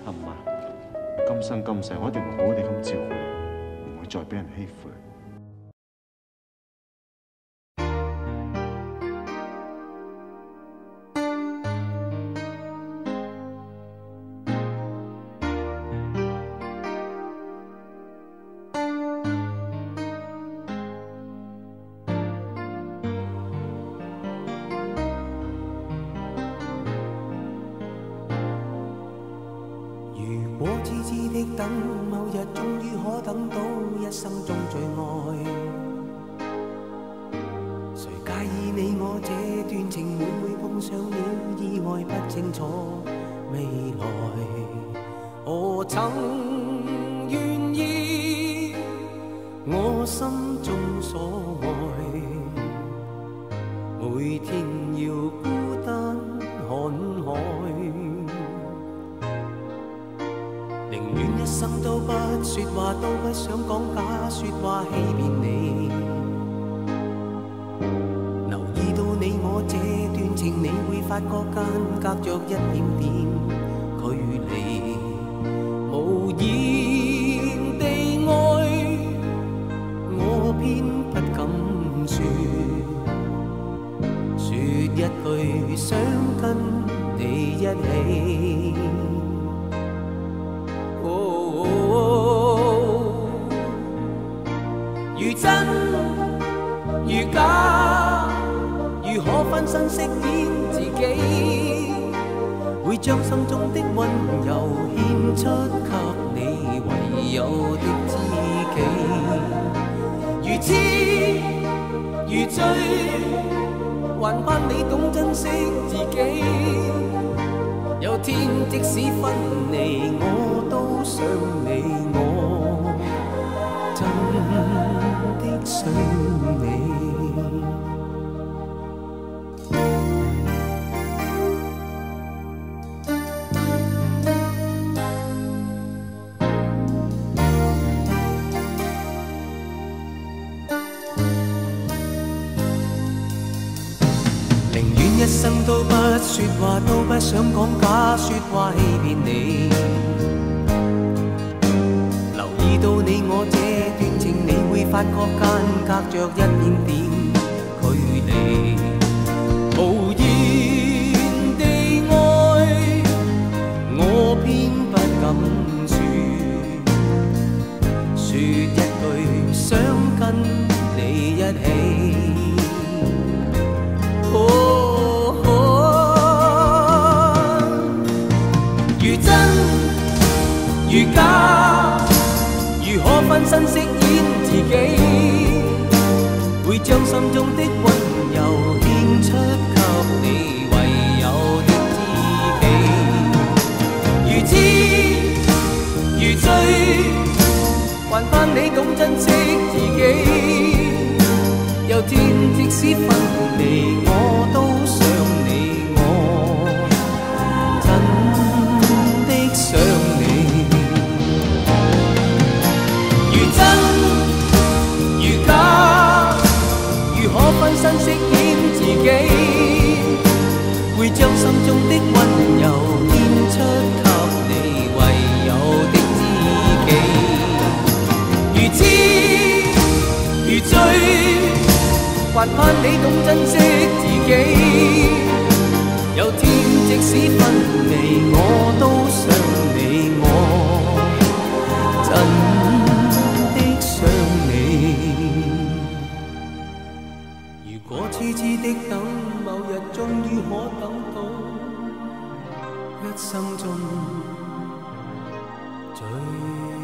阿媽，今生今世我一定會好好地咁照顧你，唔會再俾人欺負你。 如果痴痴的等，某日終於可等到一生中最愛。誰介意你我這段情會唔會碰上了意外？不清楚未來，我曾願意我心中所愛，每天要孤單看海。 寧願一生都不說話，都不想講假說話欺騙你。留意到你我這段情，你會發覺間隔着一點點距離。無言地愛，我偏不敢說，說一句想跟你一起。 如真如假，如可分身飾演自己，會將心中的溫柔獻出給你唯有的知己。如痴如醉，還盼你懂珍惜自己。有天即使分離，我都想你，我真的想你。寧願一生都不說話，都不想講假說話欺騙你。留意到你我這段情，你會發覺間隔着一點點距離。無言地愛，我偏不敢說，說一句想跟你一起。 如真如假，如可分身飾演自己，會將心中的溫柔獻出給你唯有的知己。如痴如醉，還盼你懂珍惜自己。有天即使分離，我都想你，我真的想你。如真如假，如可分身飾演自己，會將心中的溫柔獻出給你唯有的知己。如痴如醉，還盼你懂珍惜自己。有天即使分離，我都想你，我真的想你。如果痴痴的等，某日終於可等到一生中最